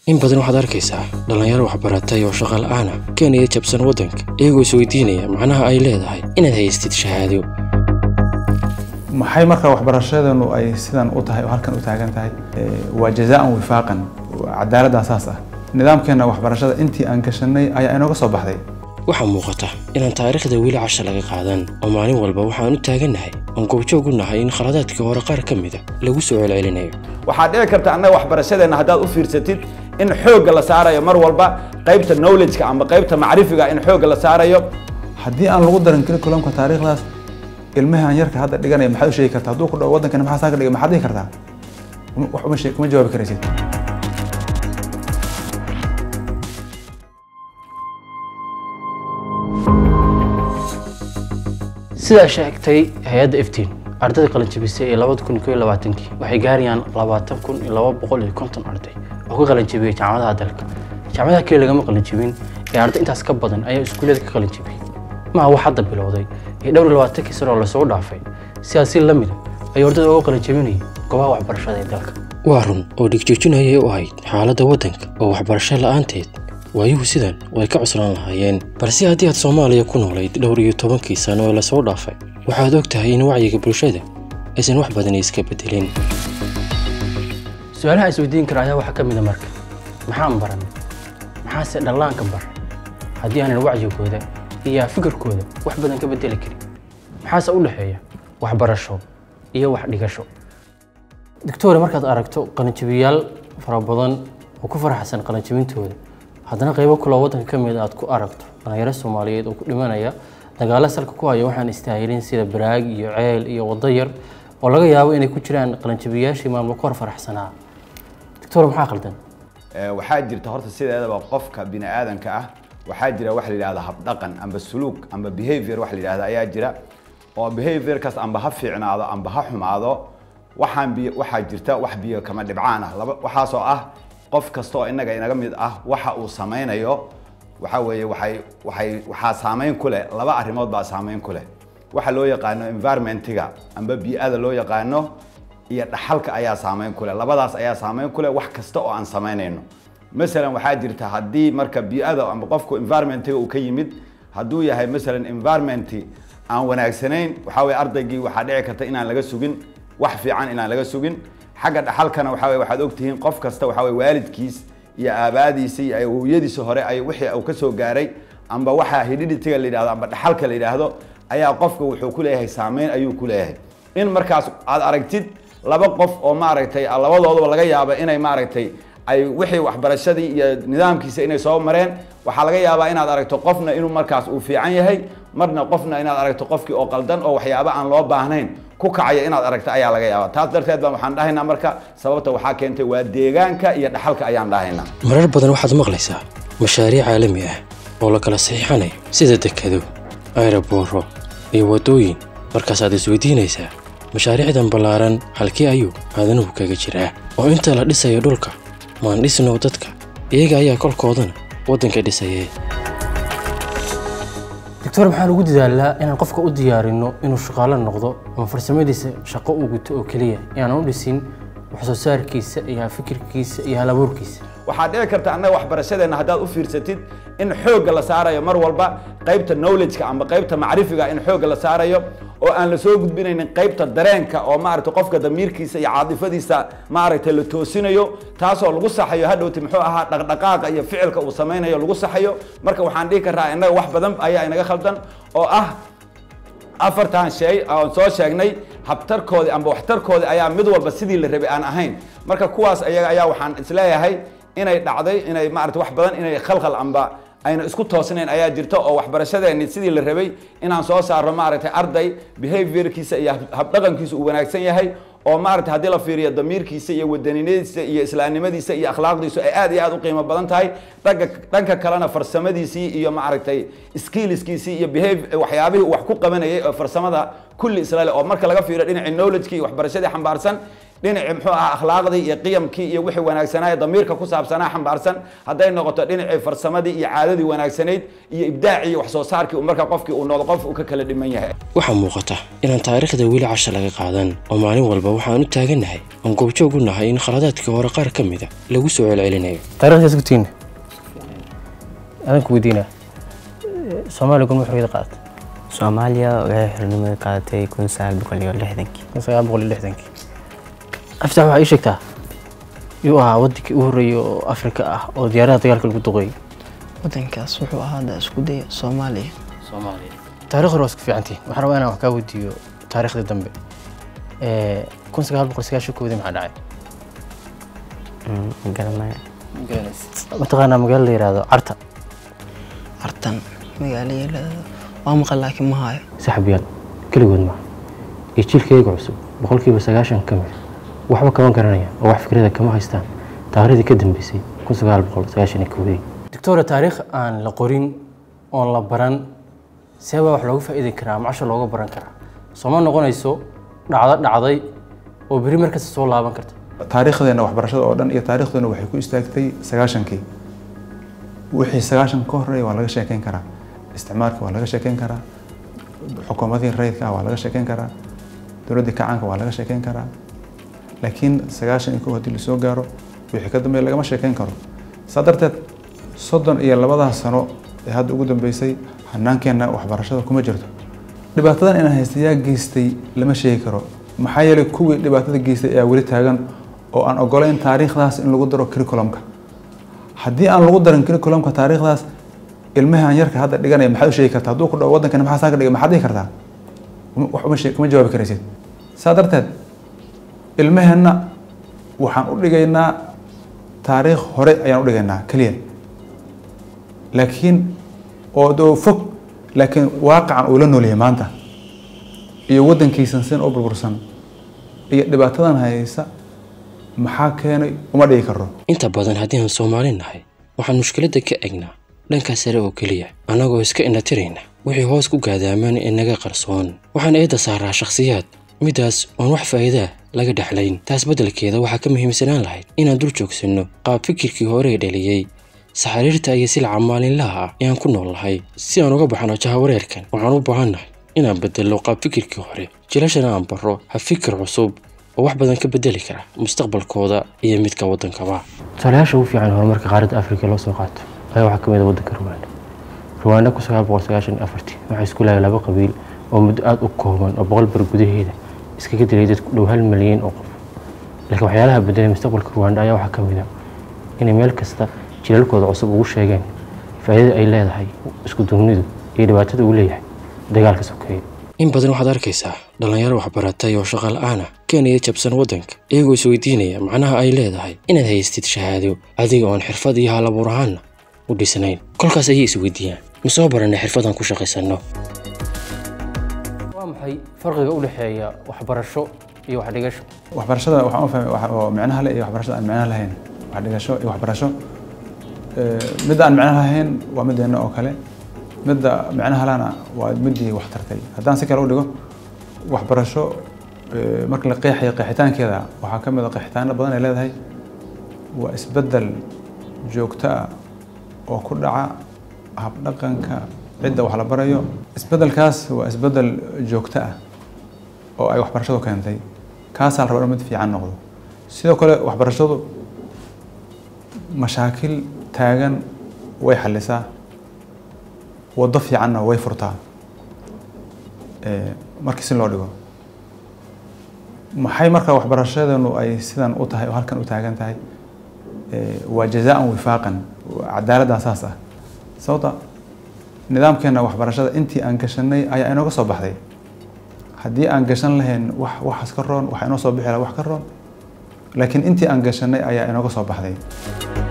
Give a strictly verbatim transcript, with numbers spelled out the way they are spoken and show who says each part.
Speaker 1: in badan waxaad arkaysaa dhalinyaro waxbaratay oo shaqo la'aan ah keenaya jabsan waddanka iyagoo isweydiinaya macnaha ay leedahay inaad haystid shahaado
Speaker 2: maxay marka waxbarashadanu ay sidan u tahay oo halkan u taagan tahay waa jazaa'an wifaaqan cadaalad asaas ah nidaamkeena waxbarashada intii aan gashanay ayaa inooga soo baxday
Speaker 1: waxaa muuqata inaan taariikhda weli casha laga qaadan oo maalin walba waxaan u taagannahay aan goobjoog u nahay in khaladaadka hore qaar ka mida lagu soo celcelinayo
Speaker 3: waxaa dhici karta annaga waxbarashadeena haddaad u fiirsatid in xoogga la saarayo mar walba qaybta knowledge-ka ama qaybta macrifiga in xoogga la saarayo
Speaker 2: haddii aan lagu darin curriculum-ka taariikhdaas ilmaha aan yarka hadda dhiganaya maxaad u sheegi kartaa hadduu ku dhaw waddankana maxaa saa ka dhigay maxaad dhihi kartaa wax uma sheeg kuma jawaabi karaysid
Speaker 4: sida sheegtay hay'adda iftiin ardayda qalin jabisay ee laba kun iyo labaatan-kii waxay gaarayaan labaatan kun iyo laba boqol iyo konton arday oo ka qalin jabiyay jaamacadaha dalka jaamacadaha kale lagama qalin jabin ee arday intaas ka badan ayaa iskuulada ka qalin jabiyay ma wax hadda bilowday ee dhowr iyo labaatan sano la soo dhaafay siyaasi la mid ah ay ardayda uga qalin jabinayeen goobaha waxbarashada ee dalka
Speaker 1: waa run oo dhigjoojinayay u ahayd xaaladda waddanka oo waxbarasho la'aanteed waayuhu sidan way ka cuslaan lahaayeen balse haddii aad Soomaaliya ku noolayd dhowr iyo tobankii sano oo la soo dhaafay waxaad ogtahay in wacyiga bulshada aysan wax badan iska bedelin
Speaker 4: su'aalaha isweydiin kara ayaa waxa ka mid ah marka maxaan baran maxaa se dhallaanka bar haddii aanan wacyigooda iyo fikirkooda wax badan ka bedeli karin maxaase u dhaxeeya waxbarasho iyo wax dhigasho doctor markaad aragto qalinjabiyaal fara badan oo ku faraxsan qalinjabintooda haddana qaybo kale oo waddanka ka mid ah aad ku aragto dhalinyaro Soomaaliyeed oo ku dhimanaya dagaalo salka ku haya waxaan istaahilin sida baraag iyo ceel iyo wada yar oo laga yaabo inay ku jiraan qalinjabiyaashii maamulka hor faraxsanaa doctor maxaa qaldan
Speaker 3: ee waxaa jirta horta sideedaba qofka bini aadanka ah waxaa jira wax la yiraahdo hab dhaqan amba suluuk amba behavior wax la yiraahdo ayaa jira oo behavior kaas amba ha fiicnaado amba ha xumaado waxaan bi waxa jirta wax biyo kama dhibcaan ah waxaas oo ah qof kasto oo inaga inaga mid ah waxa uu sameeyo waxa weeye waxay waxay waxa saameyn ku leh laba arrimood baa saameyn ku leh waxa loo yaqaan environment-ga amba bi'ada loo yaqaano iyo dhaxalka ayaa saameyn ku leh labadaas ayaa saameyn ku leh wax kasta oo aan sameynayno مثلا waxaa jirta hadii marka bi'ada amba qofku environment-ga uu ka yimid haduu yahay مثلا environment aan wanaagsanayn waxa weeye ardaygii waxa dhici karta inaan laga sugin wax fiican inaan laga sugin xagga dhaxalkana waxa weeye waxaad ogtihiin qof kasta waxa weeye waalidkiis iyo aabaadiisa iyo awowiyadiisa hore ay wixii uu ka soo gaaray amba waxa hididitiga la yiraahdo amba dhaxalka la yiraahdo ayaa qofka wuxuu ku leeyahay saameyn ayuu ku leeyahay in markaas aad aragtid laba qof oo ma aragtay labadoodaba laga yaabo inay ma aragtay ay wixii waxbarashadii iyo nidaamkiisa inay soo mareen waxa laga yaabaa inaad aragto qofna inuu markaas uu fiican yahay marna qofna inaad aragto qofkii oo qaldan oo waxyaabo aan loo baahnayn ku kacaya inaad aragto ayaa laga yaabaa taas darteed baan waxaan dhahaynaa marka sababta waxa keentay waa deegaanka iyo dhaxalka ayaan dhahaynaa
Speaker 1: marar badan waxaad maqlaysaa mashaariic caalami ah oo la kala saxiixanayo sida dekado aerobooro iyo wadooyin markaas aad isweydiinaysaa mashaariicdan ballaaran halkii ayuu aadanuhu kaga jiraa oo inta la dhisayo dhulka maan dhisno dadka iyaga ayaa kolkoodana waddanka dhisayay
Speaker 4: doctor maxaan ugu dadaalaa inaan qofka u diyaarino inuu shaqaale noqdo ama farsamadiisa shaqo u guto oo kaliya inaan u dhisin wax soo saarkiisa iyo fikirkiisa iyo hal abuurkiisa
Speaker 3: waxaa dhici karta annaga waxbarashadeena haddaad u fiirsatid in xoogga la saarayo mar walba qaybta knowledge-ka amba qaybta macrifiga in xoogga la saarayo oo aan la soo gudbinaynin qaybta dareenka oo ma aragtay qofka damiirkiisa iyo caadifadiisa ma aragtay la toosinayo taasoo lagu saxayo hadhowti muxuu ahaa dhaqdhaqaaqa iyo ficilka uu sameynayo lagu saxayo marka waxaan dhihi karaa inaga wax badan ayaa inaga khaldan oo ah afartan shay aan soo sheegnay habtarkoodi amba waxtarkoodi ayaa mid walba sidii la rabay aan ahayn marka kuwaas ayaga ayaa waxaan isleeyahay inay dhacday inay ma aragtay wax badan inay khalkhal amba ayna isku toosnayn ayaa jirta oo waxbarashadeena sidii la rabay inaan soo saaro ma aragtay arday behaviorkiisa iyo hab dhaqankiisa uu wanaagsan yahay oo ma aragtay hadii la fiiriyo damiirkiisa iyo wadaninimadiisa iyo islaamnimadiisa iyo akhlaaqdiisa ay aad iyo aad u qiimo badan tahay dhanka dhanka kalena farsamadiisii iyo ma aragtay skillskiisii iyo behavior waxyaabihii wax ku qabanayay oo farsamada kulli islaale oo marka laga fiiriyo dhinaca knowledge-ka iyo waxbarashadii xambaarsan dhinaci muxuu ahaa akhlaaqdii iyo qiyamkii iyo wixii wanaagsanaa damiirka ku saabsanaa xambaarsan hadday noqoto dhinacii farsamadii iyo caadadii wanaagsanayd iyo ibdaacii iyo wax soo saarkii uu marka qofkii uu noqdo qof uu ka kala dhiman yahay
Speaker 1: waxaa muuqata inaan taariikhda weli casha laga qaadan oo maalin walba waxaan u taagannahay oon goobjoog u nahay in khaladaadkii hore qaar ka mida lagu soo celcelinayo
Speaker 4: taariikhdaas gutiina adanku weydiinaa soomaaliya gun wuxuu qaadatay
Speaker 5: Soomaaliya waxay xornimada qaadatay kun sagaal boqol iyo lixdankii
Speaker 4: kun sagaal boqol iyo lixdankii aftax waxaa ii sheegtaa yuu ahaa wadankii u horreeyay oo Afrika ah oo diyaaradaha dagaalka lagu duqeeyay
Speaker 5: wadankaas wuxuu ahaa da isku day Soomaaliya
Speaker 4: Soomaaliya taariikhda waa isku fiicantii waxaan rabaa inaan wax ka weydiiyo taariikhda dambe ee kun sagaal boqol sagaashan iyo kow maxaa dhacay
Speaker 5: garanaya
Speaker 4: mataqaanaa magaalo la yiraahdo Carta
Speaker 5: Cartan magaalada waa maqal laakiin ma hayo
Speaker 4: saxabiyaal kaligood ma iyo jiilkayga cusub boqolkiiba sagaashan ka mid waxba kama garanaya oo wax fikrada kama haystaan taariikhdii ka dambeysay kun sagaal boqol sagaashan iyo kow doctor taariikh aan la qorin oo la baran sabab wax looga faa'iideyn karaa macasha looga baran karaa soo noqonayso dhacdo dhacday oo bari markaas soo laaban karta
Speaker 2: taariikhdeena waxbarashada oo dhan iyo taariikhdeena waxay ku istaagtay sagaashankii wixii sagaashan ka horreeyay waa laga sheekeyn karaa isticmaalka waa laga sheekeyn karaa xukuumadii rayidka waa laga sheekeyn karaa dowladda kacaanka waa laga sheekeyn karaa laakiin sagaashan iyo kow haddii la soo gaaro wixii ka dambeeya lagama sheekeyn karo saa darteed soddon iyo labadaas sano ee hadda ugu dambeysay hannaankeenna waxbarashada kuma jirto dhibaatadan inaan haysta yaa geystay lama sheegi karo maxaa yeelay kuwii dhibaatada geystay ayaa weli taagan oo aan ogolayn taariikhdaas in lagu daro curriculumka haddii aan lagu darin curriculumka taariikhdaas ilmahan yarka hadda dhiganaya maxaad u sheegi kartaa hadduu ku dhaw waddankani maxaa saa ka dhigay maxaad dhihi kartaa wax uma sheeg kuma jawaabi karaysid saa darteed ilmaheenna waxaan u dhigaynaa taariikh hore ayaan u dhigaynaa keliya laakiin oo doo fog laakiin waaqacan uu la noolyahay maanta iyo waddankiisan sin u burbursan iyo dhibaatadan haysa maxaa keenay uma dhigi karo
Speaker 1: inta badan haddii aan Soomaali nahay waxaan mushkiladda ka egnaa dhanka sare oo keliya anagoo iska inatirayna wixii hoos ku gaadaamaan inaga qarsoon waxaan eeda saaraa shakhsiyaad midaas oon wax faa'iido laga dhaxlayn taas beddelkeeda waxaa ka muhiimsanaan lahayd inaan dul joogsanno qaab fikirkii hore ee dhaliyay saxariirta iyo silca maalinlaha ah ee aan ku noolahay si aan uga baxno jahawareerkan waxaan u baahannahay inaan beddelno qaab fikirkii hore jilashana aan barro ha fikir cusub oo wax badan ka beddeli kara mustaqbalkooda iyo midka waddankaba talaasha ugu fiican horumarka qaaradda Afrika loo soo qaato ayaa waxaa ka mid ah waddanka Rwanda Rwanda kun sagaal boqol sagaashan iyo afar waxay isku laayeen laba qabiil oo muddo aad u kooban oo boqol bar gudaheeda iskaga dilay dad ku dhow hal milyan oo qof laakiin waxyaalaha beddelay mustaqbalka Rwanda ayaa waxaa ka mid ah in meel kasta jilalkooda cusub ugu sheegeen faa'iidada ay leedahay isku duubnidu iyo dhibaatada uu leeyahay dagaalka sokeeye in badan waxaad arkaysaa dhalinyaro wax baratay oo shaqo la'aan ah keenaya jabsan waddanka iyagoo isweydiinaya macnaha ay leedahay inaad haystid shahaado adiga oon xirfad iyo hal abuur ahaana u dhisnayn kolkaas ayay isweydiiyaan ma soo baranay xirfadan ku shaqaysanno
Speaker 4: waa maxay farqiga u dhexeeya waxbarasho iyo wax dhigasho
Speaker 2: waxbarashada waxaan u fahmay oo micnaha leh iyo waxbarashada aan micnaha lahayn wax dhigasho iyo waxbarasho mid aan micnaha lahayn waa mideena oo kale midda micnaha lana waa midii wax tartay haddaan si kale u dhigo waxbarasho marka la qeexayo qeexitaankeeda waxaa ka mid ah qeexitaano badan ay leedahay waa isbeddel joogto ah oo ku dhaca habdhaqanka cidda wax la barayo isbeddelkaas waa isbeddel joogto ah oo ay waxbarashadu keentay kaasaa la rabaa in mid fiican noqdo sidoo kale waxbarashadu mashaakil taagan way xallisaa waddo fiicanna way furtaa markii si loo dhigo maxay marka waxbarashadeenu ay sidan u tahay oo halkan u taagan tahay waa jazaan wifaaqan cadaaladda asaas ah sababta nidaamkeena waxbarashada intii aan gashanay ayaa inooga soo baxday haddii aan gashan lahayn wax waxaas ka roon waxaa inoo soo bixi lahaa wax ka roon laakiin intii aan gashanay ayaa inooga soo baxday